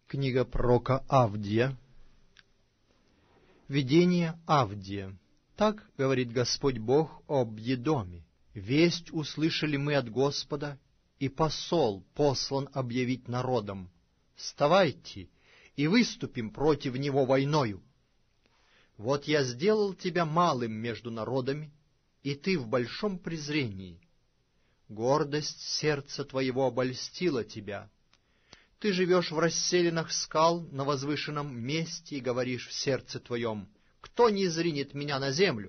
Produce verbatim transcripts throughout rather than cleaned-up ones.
Книга пророка Авдия. Видение Авдия. Так говорит Господь Бог об Едоме. Весть услышали мы от Господа, и посол послан объявить народам: вставайте и выступим против него войною. Вот я сделал тебя малым между народами, и ты в большом презрении. Гордость сердца твоего обольстила тебя. Ты живешь в расселинах скал на возвышенном месте и говоришь в сердце твоем: кто не зринет меня на землю?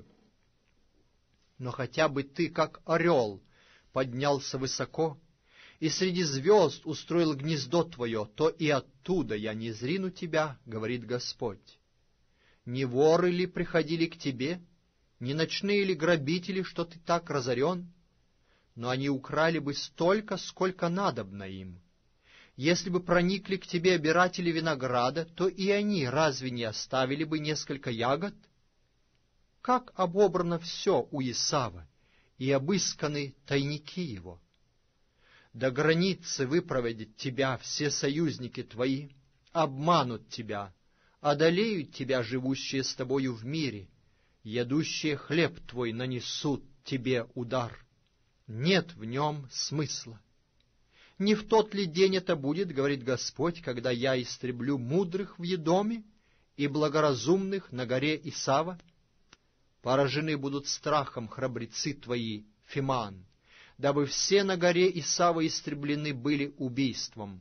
Но хотя бы ты, как орел, поднялся высоко, и среди звезд устроил гнездо твое, то и оттуда я не зрину тебя, говорит Господь. Не воры ли приходили к тебе, не ночные ли грабители, что ты так разорен? Но они украли бы столько, сколько надобно им. Если бы проникли к тебе обиратели винограда, то и они разве не оставили бы несколько ягод? Как обобрано все у Исава, и обысканы тайники его. До границы выпроводят тебя все союзники твои, обманут тебя, одолеют тебя живущие с тобою в мире, ядущие хлеб твой нанесут тебе удар. Нет в нем смысла. Не в тот ли день это будет, говорит Господь, когда я истреблю мудрых в Едоме и благоразумных на горе Исава? Поражены будут страхом храбрецы твои, Фиман, дабы все на горе Исава истреблены были убийством.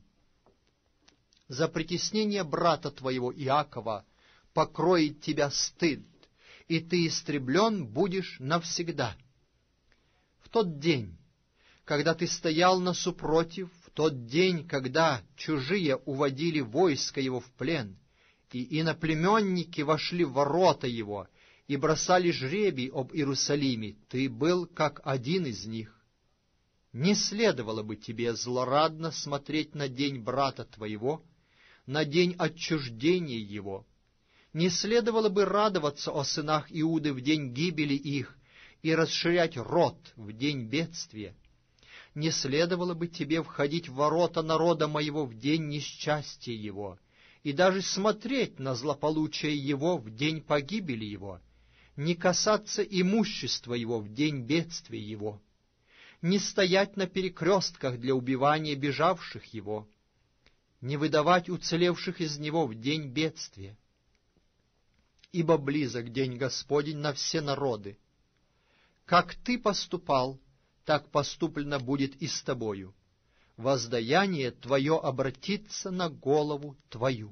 За притеснение брата твоего Иакова покроет тебя стыд, и ты истреблен будешь навсегда. В тот день, когда ты стоял насупротив, в тот день, когда чужие уводили войско его в плен, и иноплеменники вошли в ворота его и бросали жребий об Иерусалиме, ты был как один из них. Не следовало бы тебе злорадно смотреть на день брата твоего, на день отчуждения его. Не следовало бы радоваться о сынах Иуды в день гибели их и расширять рот в день бедствия. Не следовало бы тебе входить в ворота народа моего в день несчастья его, и даже смотреть на злополучие его в день погибели его, не касаться имущества его в день бедствия его, не стоять на перекрестках для убивания бежавших его, не выдавать уцелевших из него в день бедствия. Ибо близок день Господень на все народы. Как ты поступал, так поступлено будет и с тобою. Воздаяние твое обратится на голову твою.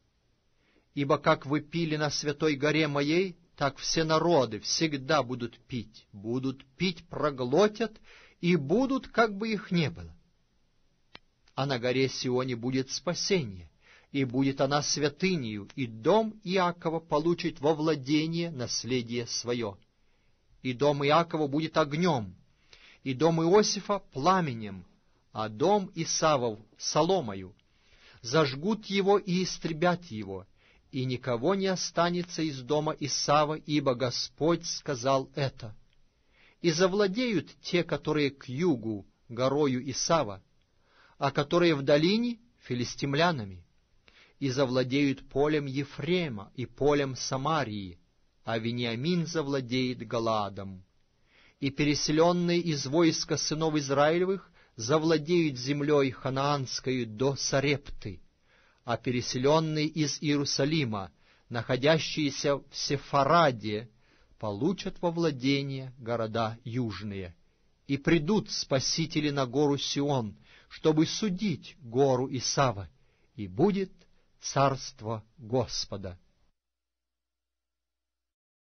Ибо как вы пили на святой горе моей, так все народы всегда будут пить, будут пить, проглотят, и будут, как бы их не было. А на горе Сионе будет спасение, и будет она святынею, и дом Иакова получит во владение наследие свое. И дом Иакова будет огнем, и дом Иосифа пламенем, а дом Исавов соломою. Зажгут его и истребят его, и никого не останется из дома Исава, ибо Господь сказал это. И завладеют те, которые к югу горою Исава, а которые в долине филистимлянами. И завладеют полем Ефрема и полем Самарии, а Вениамин завладеет Галаадом. И переселенные из войска сынов Израилевых завладеют землей ханаанской до Сарепты, а переселенные из Иерусалима, находящиеся в Сефараде, получат во владение города южные. И придут спасители на гору Сион, чтобы судить гору Исава, и будет царство Господа.